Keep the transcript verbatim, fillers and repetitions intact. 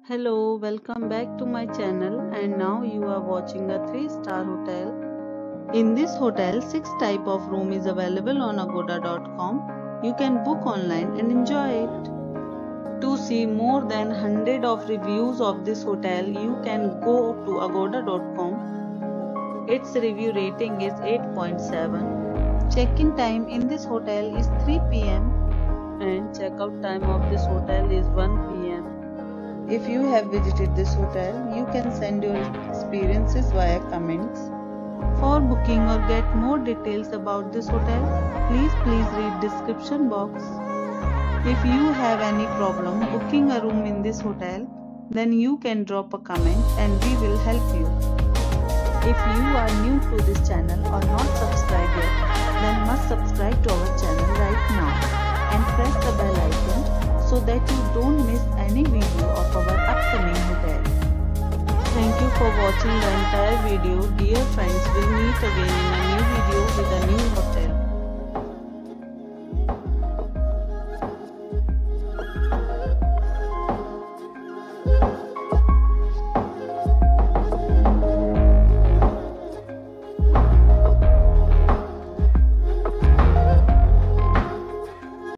Hello, welcome back to my channel, and now you are watching a three star hotel. In this hotel, six type of room is available on agoda dot com. You can book online and enjoy it. To see more than one hundred of reviews of this hotel, you can go to agoda dot com. Its review rating is eight point seven. Check-in time in this hotel is three p m and check-out time of this hotel is one p m If you have visited this hotel, you can send your experiences via comments. For booking or get more details about this hotel, please please read description box. If you have any problem booking a room in this hotel, then you can drop a comment and we will help you. If you are new to this channel or not subscribed yet, then must subscribe to our channel right now and press the bell icon so that you don't miss any video of our upcoming hotel. Thank you for watching the entire video. Dear friends, we'll meet again